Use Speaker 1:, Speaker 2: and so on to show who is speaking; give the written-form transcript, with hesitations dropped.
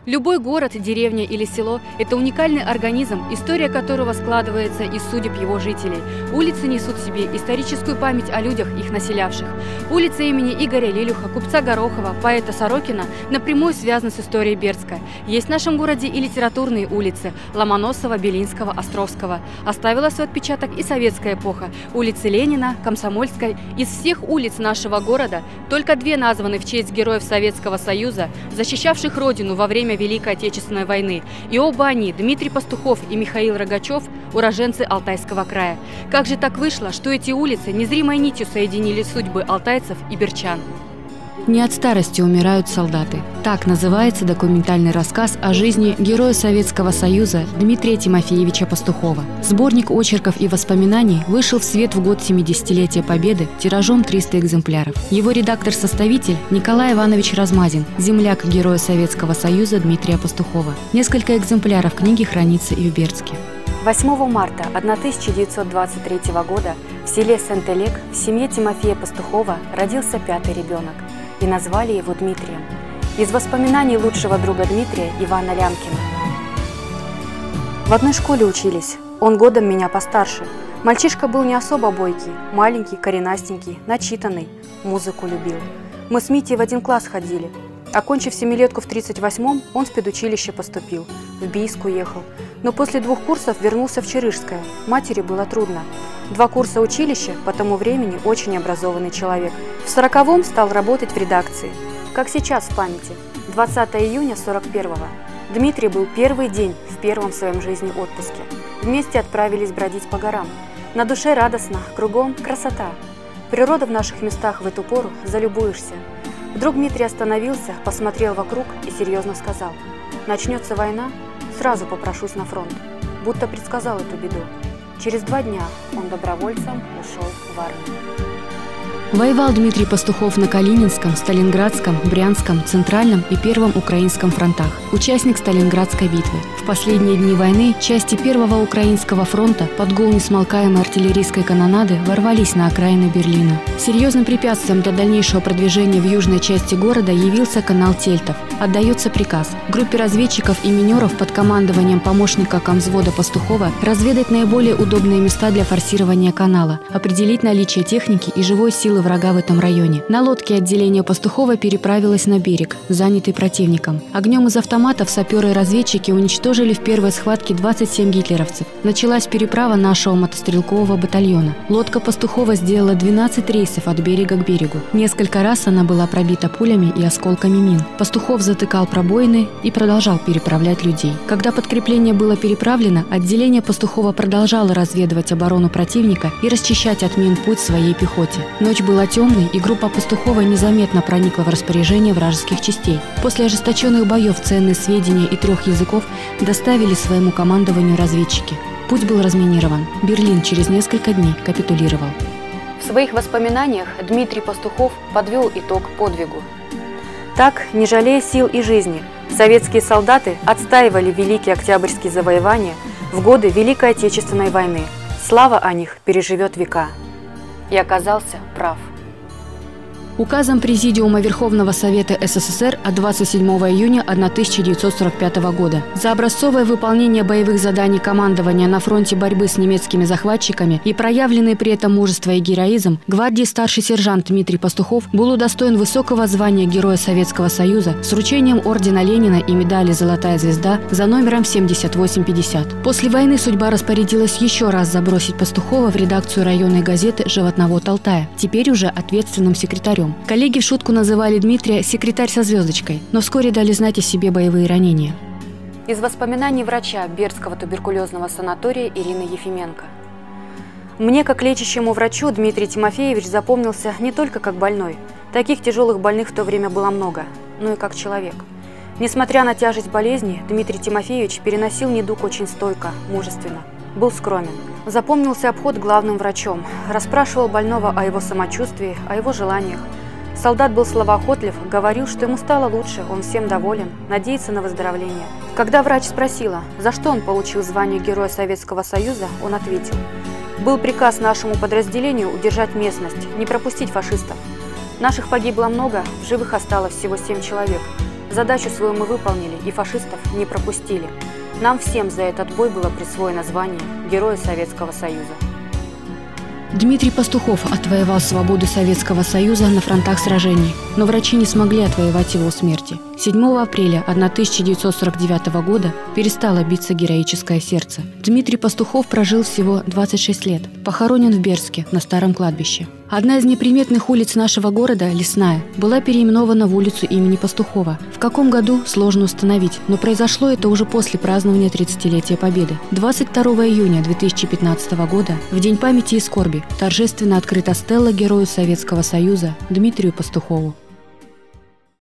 Speaker 1: Любой город, деревня или село – это уникальный организм, история которого складывается из судеб его жителей. Улицы несут в себе историческую память о людях, их населявших. Улица имени Игоря Лелюха, купца Горохова, поэта Сорокина напрямую связана с историей Бердска. Есть в нашем городе и литературные улицы – Ломоносова, Белинского, Островского. Оставила свой отпечаток и советская эпоха – улицы Ленина, Комсомольской. Из всех улиц нашего города только две названы в честь героев Советского Союза, защищавших родину во время Великой Отечественной войны. И оба они, Дмитрий Пастухов и Михаил Рогачев, уроженцы Алтайского края. Как же так вышло, что эти улицы незримой нитью соединили судьбы алтайцев и бердчан?
Speaker 2: Не от старости умирают солдаты. Так называется документальный рассказ о жизни героя Советского Союза Дмитрия Тимофеевича Пастухова. Сборник очерков и воспоминаний вышел в свет в год 70-летия Победы тиражом 300 экземпляров. Его редактор-составитель Николай Иванович Размазин, земляк героя Советского Союза Дмитрия Пастухова. Несколько экземпляров книги хранится и в Бердске.
Speaker 1: 8 марта 1923 года в селе Сент-Элек в семье Тимофея Пастухова родился пятый ребенок. И назвали его Дмитрием. Из воспоминаний лучшего друга Дмитрия Ивана Лямкина. В одной школе учились. Он годом меня постарше. Мальчишка был не особо бойкий, маленький, коренастенький, начитанный, музыку любил. Мы с Митей в один класс ходили. Окончив семилетку в 38-м, он в педучилище поступил, в Бийск уехал. Но после 2 курсов вернулся в Чарышское. Матери было трудно. 2 курса училища, по тому времени очень образованный человек. В 40-м стал работать в редакции. Как сейчас в памяти. 20 июня 41-го. Дмитрий был первый день в первом в своем жизни отпуске. Вместе отправились бродить по горам. На душе радостно, кругом красота. Природа в наших местах в эту пору залюбуешься. Вдруг Дмитрий остановился, посмотрел вокруг и серьезно сказал: «Начнется война, сразу попрошусь на фронт». Будто предсказал эту беду. Через 2 дня он добровольцем ушел в армию.
Speaker 2: Воевал Дмитрий Пастухов на Калининском, Сталинградском, Брянском, Центральном и Первом Украинском фронтах. Участник Сталинградской битвы. В последние дни войны части Первого Украинского фронта под гул несмолкаемой артиллерийской канонады ворвались на окраины Берлина. Серьезным препятствием для дальнейшего продвижения в южной части города явился канал Тельтов. Отдается приказ группе разведчиков и минеров под командованием помощника комвзвода Пастухова разведать наиболее удобные места для форсирования канала, определить наличие техники и живой силы врага в этом районе. На лодке отделение Пастухова переправилось на берег, занятый противником. Огнем из автоматов саперы и разведчики уничтожили в первой схватке 27 гитлеровцев. Началась переправа нашего мотострелкового батальона. Лодка Пастухова сделала 12 рейсов от берега к берегу. Несколько раз она была пробита пулями и осколками мин. Пастухов затыкал пробоины и продолжал переправлять людей. Когда подкрепление было переправлено, отделение Пастухова продолжало разведывать оборону противника и расчищать от мин путь своей пехоте. Ночь была темной, и группа Пастухова незаметно проникла в распоряжение вражеских частей. После ожесточенных боев ценные сведения и 3 языков доставили своему командованию разведчики. Путь был разминирован. Берлин через несколько дней капитулировал.
Speaker 1: В своих воспоминаниях Дмитрий Пастухов подвел итог подвигу. Так, не жалея сил и жизни, советские солдаты отстаивали великие октябрьские завоевания в годы Великой Отечественной войны. Слава о них переживет века. И оказался прав.
Speaker 2: Указом Президиума Верховного Совета СССР от 27 июня 1945 года за образцовое выполнение боевых заданий командования на фронте борьбы с немецкими захватчиками и проявленные при этом мужество и героизм, гвардии старший сержант Дмитрий Пастухов был удостоен высокого звания Героя Советского Союза с вручением ордена Ленина и медали «Золотая звезда» за номером 7850. После войны судьба распорядилась еще раз забросить Пастухова в редакцию районной газеты «Животновод Алтая», теперь уже ответственным секретарем. Коллеги в шутку называли Дмитрия «секретарь со звездочкой», но вскоре дали знать о себе боевые ранения.
Speaker 1: Из воспоминаний врача Бердского туберкулезного санатория Ирины Ефименко. Мне, как лечащему врачу, Дмитрий Тимофеевич запомнился не только как больной. Таких тяжелых больных в то время было много, но и как человек. Несмотря на тяжесть болезни, Дмитрий Тимофеевич переносил недуг очень стойко, мужественно. Был скромен. Запомнился обход главным врачом. Расспрашивал больного о его самочувствии, о его желаниях. Солдат был словоохотлив, говорил, что ему стало лучше, он всем доволен, надеется на выздоровление. Когда врач спросила, за что он получил звание Героя Советского Союза, он ответил: «Был приказ нашему подразделению удержать местность, не пропустить фашистов. Наших погибло много, в живых осталось всего 7 человек. Задачу свою мы выполнили и фашистов не пропустили. Нам всем за этот бой было присвоено звание Героя Советского Союза.
Speaker 2: Дмитрий Пастухов отвоевал свободу Советского Союза на фронтах сражений, но врачи не смогли отвоевать его у смерти. 7 апреля 1949 года перестало биться героическое сердце. Дмитрий Пастухов прожил всего 26 лет, похоронен в Бердске на старом кладбище. Одна из неприметных улиц нашего города, Лесная, была переименована в улицу имени Пастухова. В каком году – сложно установить, но произошло это уже после празднования 30-летия Победы. 22 июня 2015 года, в День памяти и скорби, торжественно открыта стелла Герою Советского Союза Дмитрию Пастухову.